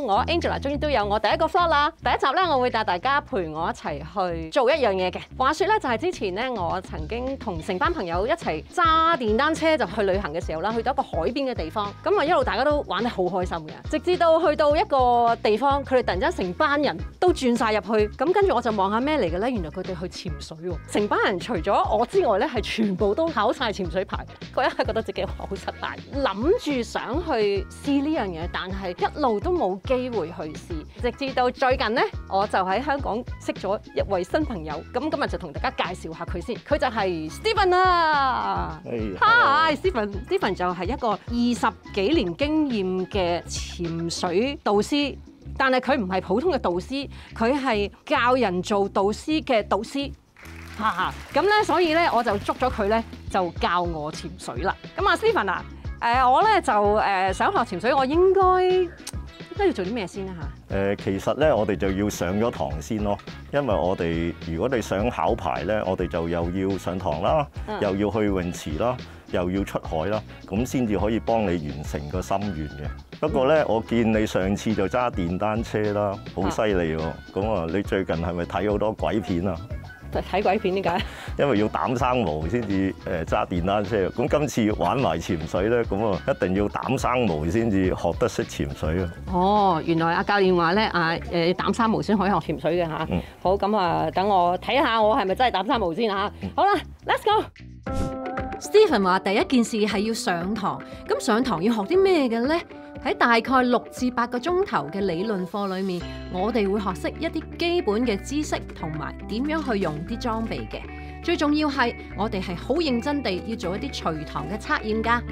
我 Angela 終於都有我第一個 vlog 啦。第一集咧，我會帶大家陪我一齊去做一樣嘢嘅。話說咧，就係之前咧，我曾經同成班朋友一齊揸電單車就去旅行嘅時候啦，去到一個海邊嘅地方，咁啊一路大家都玩得好開心嘅，直至到去到一個地方，佢哋突然間成班人都轉晒入去，咁跟住我就望下咩嚟嘅咧，原來佢哋去潛水喎，成班人除咗我之外咧，係全部都考晒潛水牌，嗰一刻覺得自己好失敗，諗住想去試呢樣嘢，但係一路都冇機會去試，直至到最近呢，我就喺香港識咗一位新朋友，咁今日就同大家介紹下佢先，佢就係 Stephen 啦。Hi Stephen 就係一個20幾年經驗嘅潛水導師，但係佢唔係普通嘅導師，佢係教人做導師嘅導師。咁咧，所以咧我就捉咗佢咧，就教我潛水啦。咁啊 Stephen 啊，我咧就想學潛水，我應該要做啲咩先啊嚇？ 其實咧，我哋就要上咗堂先咯，因為我哋如果你想考牌咧，我哋就又要上堂啦，又要去泳池啦，又要出海啦，咁先至可以幫你完成個心願嘅。不過咧，我見你上次就揸電單車啦，好犀利喎。咁啊，你最近係咪睇好多鬼片啊？ 睇鬼片點解？ 因為要膽生毛先至揸電單車，咁今次玩埋潛水咧，咁啊一定要膽生毛先至學得識潛水啊！ 哦，原來阿教練話咧膽生毛先可以學潛水嘅嚇。好，咁啊，等我睇下我係咪真係膽生毛先嚇。好啦 ，Let's go。Stephen 話第一件事係要上堂，咁上堂要學啲咩嘅咧？喺大概6至8個鐘頭嘅理論課裏面，我哋會學識一啲基本嘅知識同埋點樣去用啲裝備嘅。最重要係我哋係好認真地要做一啲隨堂嘅測驗㗎。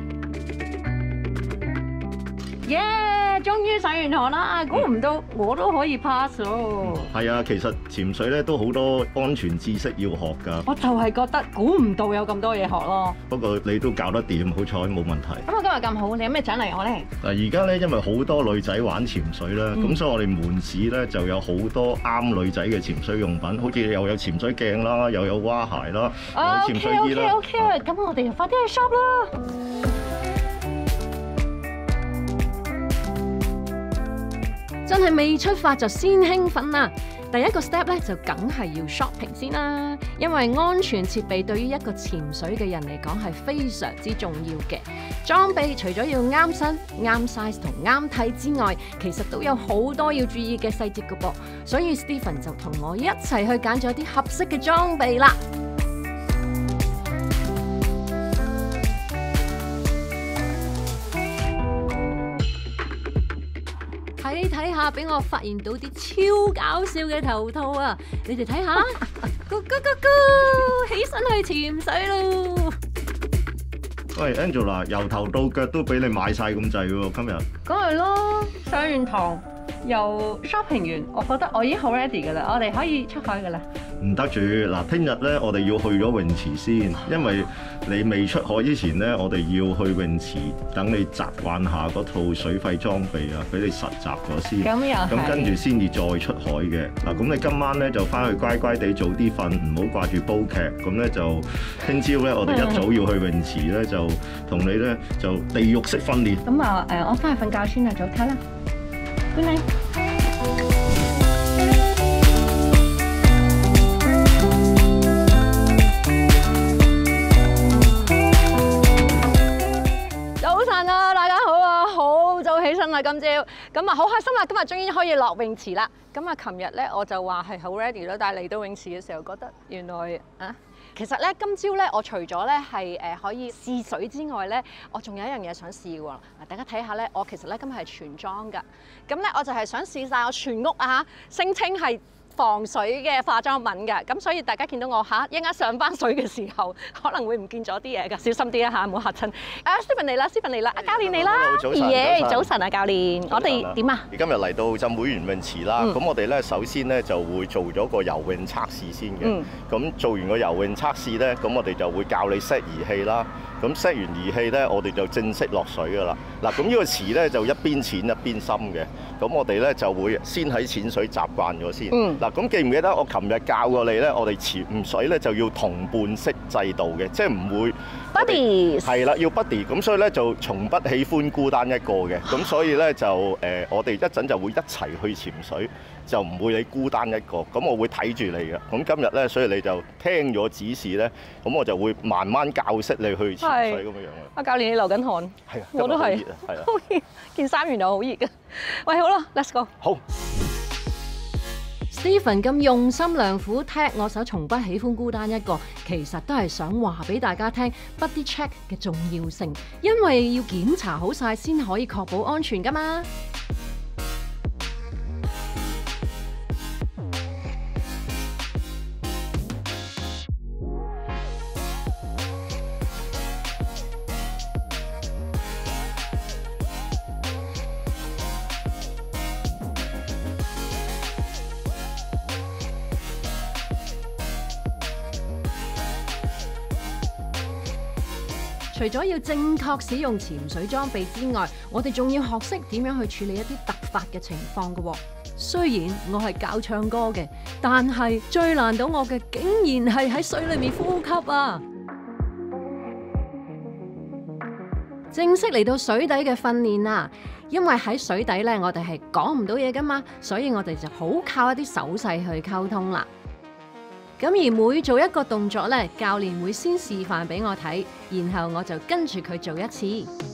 耶！終於上完堂啦，估唔到我都可以 pass 咯。 係啊，其實潛水咧都好多安全知識要學㗎。 我就係覺得估唔到有咁多嘢學咯。 不過你都搞得掂，好彩冇問題。 咁我今日咁好，你有咩獎勵我咧？ 嗱，而家咧因為好多女仔玩潛水啦，咁所以我哋門市咧就有好多啱女仔嘅潛水用品，好似又有潛水鏡啦，又有蛙鞋啦，有潛水衣啦。 OK，咁我哋就快啲去 shop 啦。真係未出發就先興奮啦！第一個 step 咧就梗係要 shopping 先啦，因為安全設備對於一個潛水嘅人嚟講係非常之重要嘅。裝備除咗要啱身、啱 size 同啱睇之外，其實都有好多要注意嘅細節㗎噃。所以 Stephen 就同我一齊去揀咗啲合適嘅裝備啦。睇下，俾我發現到啲超搞笑嘅頭套啊！你哋睇下，咕咕咕咕，起身去潛水咯！ 喂 ，Angela， 由頭到腳都俾你買晒咁滯喎，今日。 梗係咯，上完堂又 shopping 完，我覺得我已經好 ready 㗎啦，我哋可以出海㗎啦。 唔得住嗱，聽日咧我哋要去咗泳池先，因為你未出海之前咧，我哋要去泳池等你習慣下嗰套水肺裝備啊，俾你實習咗先。 咁又係。咁跟住先至再出海嘅嗱，咁你今晚咧就翻去乖乖地早啲瞓，唔好掛住煲劇。咁咧就聽朝咧，我哋一早要去泳池咧，就同你咧就地獄式訓練。 咁啊我翻去瞓覺先啦，早唞啦。Good night。今朝咁啊，好開心啦！今日終於可以落泳池啦。咁啊，琴日咧我就話係好 ready 咯，但係嚟到泳池嘅時候，覺得原來其實咧今朝咧我除咗咧係可以試水之外咧，我仲有一樣嘢想試喎。嗱，大家睇下咧，我其實咧今日係全裝㗎。咁咧我就係想試晒我全屋啊，聲稱係防水嘅化妝品嘅，咁所以大家見到我一陣間上翻水嘅時候，可能會唔見咗啲嘢㗎，小心啲啊嚇，唔好嚇親。Stephen 嚟啦 ，Stephen 嚟啦，教練嚟啦，早晨啊，教練，我哋點啊？ 今日嚟到浸會員泳池啦，咁我哋咧首先咧就會做咗個游泳測試先嘅。咁做完個游泳測試咧，咁我哋就會教你 set 儀器啦。 咁 set 完儀器咧，我哋就正式落水噶啦。嗱，咁呢個池咧就一邊淺一邊深嘅。咁我哋咧就會先喺淺水習慣咗先。嗱，咁記唔記得我琴日教過你咧？我哋潛水咧就要同伴式制度嘅，即係唔會 buddies 係啦，要 buddy。咁所以咧就從不喜歡孤單一個嘅。咁所以咧就我哋一陣就會一齊去潛水，就唔會你孤單一個。咁我會睇住你嘅。咁今日咧，所以你就聽咗指示咧，咁我就會慢慢教識你去潛水咁樣樣嘅。 阿教練，你流緊汗， 係啊， 我都係， 係啊， 件衫原來好熱嘅。喂，好啦 ，Let's go。 好。 Stephen 咁用心良苦踢我手，從不喜歡孤單一個，其實都係想話俾大家聽 buddy check 嘅重要性，因為要檢查好晒先可以確保安全㗎嘛。除咗要正確使用潛水裝備之外，我哋仲要學識點樣去處理一啲突發嘅情況嘅。雖然我係教唱歌嘅，但係最難到我嘅竟然係喺水裏面呼吸啊！正式嚟到水底嘅訓練啦，因為喺水底咧，我哋係講唔到嘢噶嘛，所以我哋就好靠一啲手勢去溝通啦。咁而每做一個動作咧，教練會先示範俾我睇，然後我就跟住佢做一次。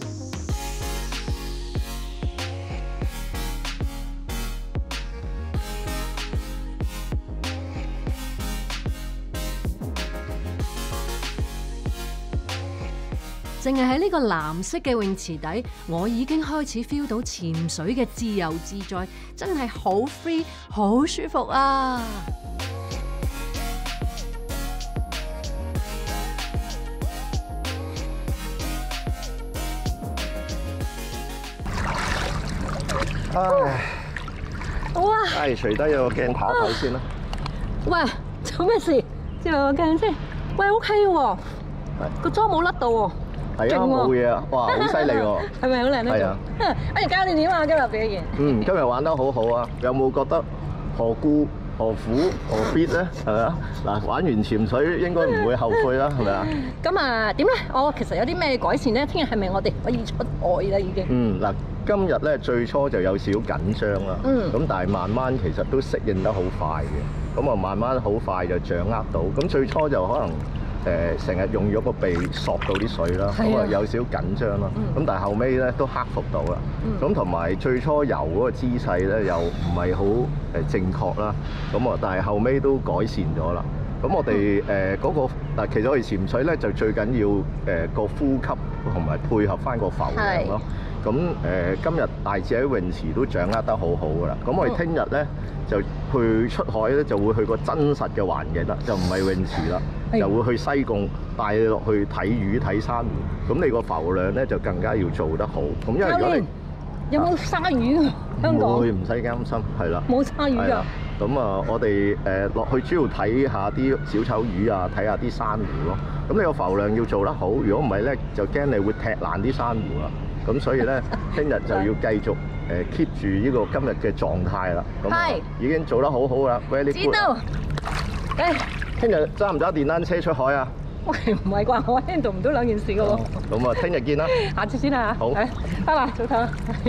淨係喺呢個藍色嘅泳池底，我已經開始 feel 到潛水嘅自由自在，真係好 free， 好舒服啊！ 唉， 哇！ 唉，除低個鏡頭睇先啦。 喂，做咩事？照個鏡先。喂 ，OK 喎，個妝冇甩到喎。 係啊，冇嘢啊！哇，好犀利喎！ 係咪好靚咧？ 係啊。 哎，教練點啊？今日表現？ 今日玩得好好啊！有冇覺得何故何苦何必咧？係咪啊？嗱，玩完潛水應該唔會後悔啦，係咪啊？ 咁啊，點咧？我其實有啲咩改善咧？聽日係咪我哋可以出外啦？已經。 嗱。今日咧最初就有少少緊張啦，咁但係慢慢其實都適應得好快嘅，咁啊慢慢好快就掌握到。咁最初就可能成日用咗個鼻索到啲水啦，咁啊有少少緊張啦。咁但係後尾咧都克服到啦。咁同埋最初游嗰個姿勢咧又唔係好正確啦，咁啊但係後尾都改善咗啦。咁我哋嗰個嗱，其實我哋潛水咧就最緊要個呼吸同埋配合翻個浮量咯。咁今日大致喺泳池都掌握得好好噶啦。咁我哋聽日咧就去出海咧，就會去個真實嘅環境啦，就唔係泳池啦，就會去西貢帶你落去睇魚睇珊瑚。咁你個浮量咧就更加要做得好。咁因為如果你有冇鯊魚啊？香港會唔使擔心，係啦， 冇鯊魚㗎。 咁啊，我哋落去主要睇下啲小丑魚啊，睇下啲珊瑚咯。咁你個浮量要做得好，如果唔係咧，就驚你會踢爛啲珊瑚啦。咁所以咧，聽日就要繼續keep 住呢個今日嘅狀態啦。咁已經做得好好啦 ，very good。知道。聽日揸唔揸電單車出海啊？ 喂，唔係啩？我 handle 唔到兩件事嘅喎。 咁啊，聽日見啦。 下次先啊。 好。 拜拜，早唞。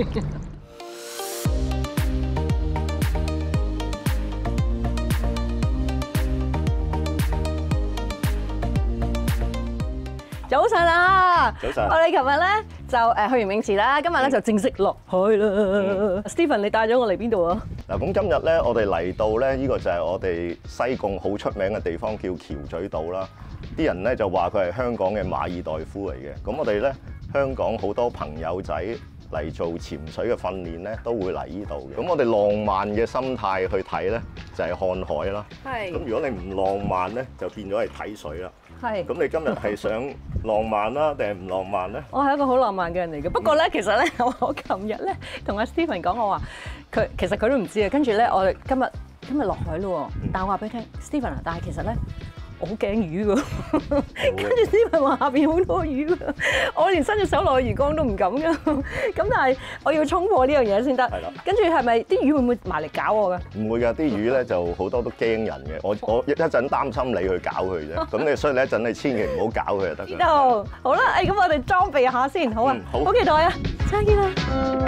早晨啊！ 早晨。 我哋琴日咧就去完泳池啦，今日咧就正式落海啦。Stephen， 你帶咗我嚟邊度啊？ 嗱，咁今日咧我哋嚟到咧呢個就係我哋西貢好出名嘅地方，叫橋咀島啦。啲人咧就話佢係香港嘅馬爾代夫嚟嘅。咁我哋咧香港好多朋友仔嚟做潛水嘅訓練咧，都會嚟呢度嘅。咁我哋浪漫嘅心態去睇咧，就係看海啦。係。咁如果你唔浪漫咧，就變咗係睇水啦。係。咁你今日係想浪漫啦，定係唔浪漫咧？我係一個好浪漫嘅人嚟嘅。不過咧，其實咧，我琴日咧同阿 Stephen 講，我話佢其實佢都唔知啊。跟住咧，我哋今日落海咯。但我話俾你聽 ，Stephen 啊，但係其實咧， 我好驚魚㗎，跟住Stephen話下邊好多魚㗎，我連伸隻手落去魚缸都唔敢㗎。咁但係我要衝破呢樣嘢先得。 係啦。 跟住係咪啲魚會唔會埋嚟搞我㗎？ 唔會㗎，啲魚咧就好多都驚人嘅。我一陣擔心你去搞佢啫。咁所以你一陣你千祈唔好搞佢就得㗎。 知道。好啦，咁我哋裝備下先，好啊。好期待啊！再見啦。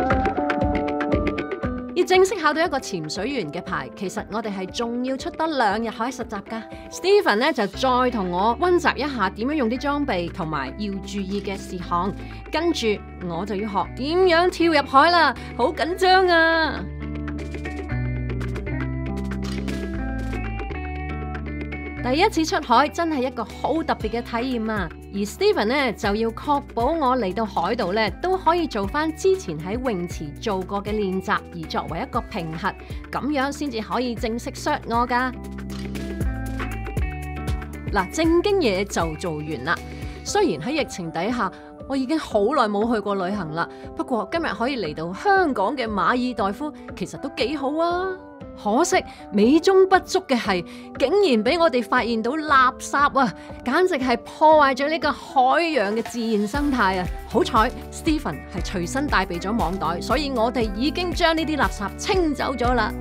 要正式考到一個潛水員嘅牌，其實我哋係仲要出多2日海實習㗎。Stephen 咧就再同我溫習一下點樣用啲裝備同埋要注意嘅事項，跟住我就要學點樣跳入海啦，好緊張啊！第一次出海真係一個好特別嘅體驗啊！而 Stephen 咧就要確保我嚟到海度咧都可以做翻之前喺泳池做過嘅練習，而作為一個評核，咁樣先至可以正式 cert 我㗎。嗱，正經嘢就做完啦。雖然喺疫情底下，我已經好耐冇去過旅行啦，不過今日可以嚟到香港嘅馬爾代夫，其實都幾好啊。可惜美中不足嘅係，竟然俾我哋發現到垃圾啊！簡直係破壞咗呢個海洋嘅自然生態啊！好彩 Stephen 係隨身帶備咗網袋，所以我哋已經將呢啲垃圾清走咗啦。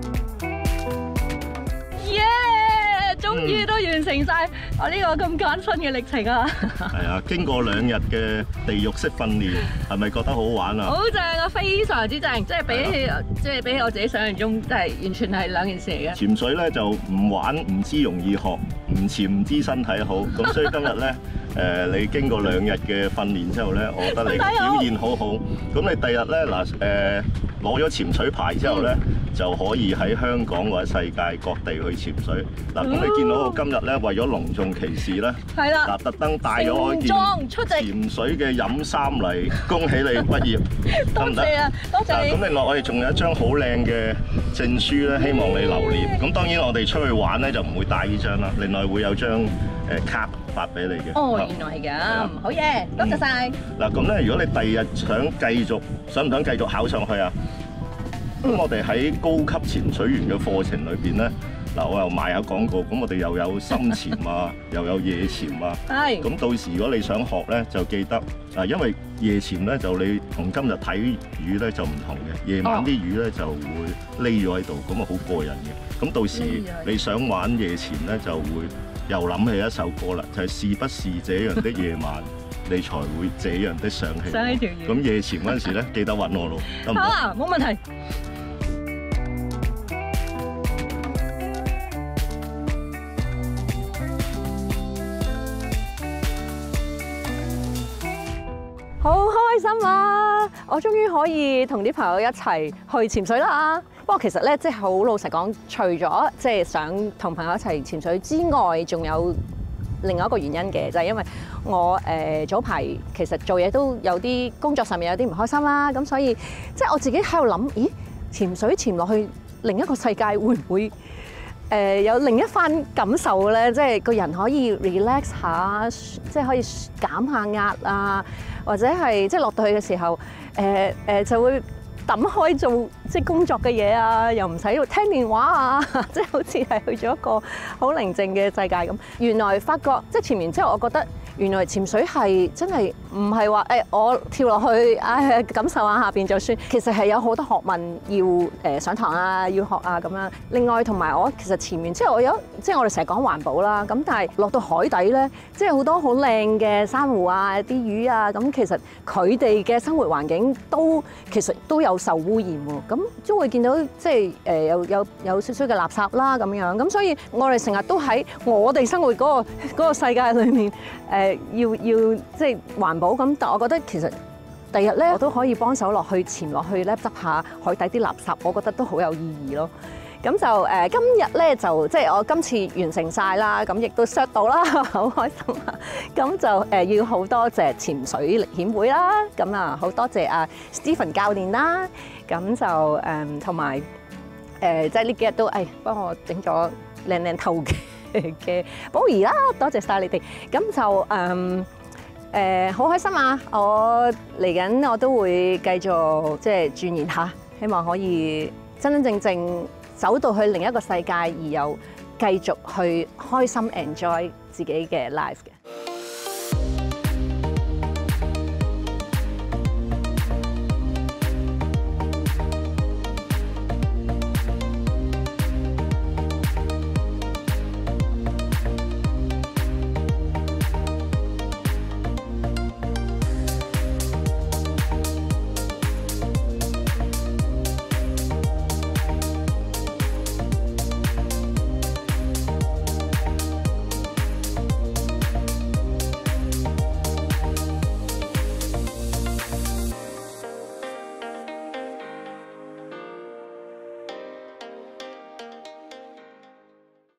耶！終於都完成晒我呢個咁艱辛嘅歷程啊！ 係啊，經過2日嘅地獄式訓練，係咪覺得好好玩啊？ 好正啊，非常之正，即係比起我自己想象中，真係完全係兩件事嚟嘅。 潛水咧就唔玩唔知容易學，唔潛唔知身體好。咁所以今日咧，你經過2日嘅訓練之後咧，我覺得你表現好好。咁你第日咧攞咗潛水牌之後咧，就可以喺香港或者世界各地去潛水。嗱，咁你見到我今日咧為咗隆重其事咧，係啦，嗱特登帶咗我件潛水嘅飲衫嚟，恭喜你畢業，得唔得？多謝啊，多謝你。咁另外我哋仲有一張好靚嘅證書咧，希望你留念。咁當然我哋出去玩咧就唔會帶呢張啦，另外會有張卡發俾你嘅。哦，原來係咁，好嘢，多謝晒。嗱，咁咧如果你第二日想唔想繼續考上去啊？咁我哋喺高級潛水員嘅課程裏邊咧，嗱我又賣下廣告，咁我哋又有深潛啊，又有夜潛啊。係。咁到時如果你想學咧，就記得啊，因為夜潛咧就你同今日睇魚咧就唔同嘅，夜晚啲魚咧就會匿咗喺度，咁啊好過癮嘅。咁到時你想玩夜潛咧，就會又諗起一首歌啦，就係是不是這樣的夜晚，你才會這樣的想起。想起條魚。咁夜潛嗰陣時咧，記得揾我咯，得唔得？好啊，冇問題。好開心啊！我終於可以同啲朋友一齊去潛水啦。不過其實咧，即係好老實講，除咗即係想同朋友一齊潛水之外，仲有另外一個原因嘅，就係因為我早排其實做嘢都有啲工作上面有啲唔開心啦。咁所以即係我自己喺度諗，咦，潛水潛落去另一個世界會唔會有另一番感受咧？即係個人可以 relax 下，即係可以減下壓啊，或者係即係落到去嘅時候，就會抌開做即係工作嘅嘢啊，又唔使聽電話啊，即係好似係去咗一個好寧靜嘅世界咁。原來發覺即係潛完之後，我覺得原來潛水係真係唔係話我跳落去感受下下邊就算，其實係有好多學問要上堂啊，要學啊咁樣。另外同埋我其實潛完之後，即係我哋成日講環保啦，咁但係落到海底咧，即係好多好靚嘅珊瑚啊、啲魚啊，咁其實佢哋嘅生活環境其實都有受污染喎。咁都會見到即係有少少嘅垃圾啦咁樣。咁所以我哋成日都喺我哋生活嗰個世界裏面要即係環保咁，但我覺得其實第日咧我都可以幫手潛落去咧執下海底啲垃圾，我覺得都好有意義咯。咁就今日咧就即係我今次完成晒啦，咁亦都 cert 到啦，好開心啊！咁就要好多謝潛水歷險會啦，咁啊好多謝阿 Stephen 教練啦，咁就同埋即係呢幾日都幫我整咗靚靚頭嘅寶儀啦，多謝晒你哋。咁就好開心啊！我嚟緊我都會繼續即係鑽研下，希望可以真真正正走到去另一個世界，而又繼續去開心 enjoy 自己嘅 life 嘅。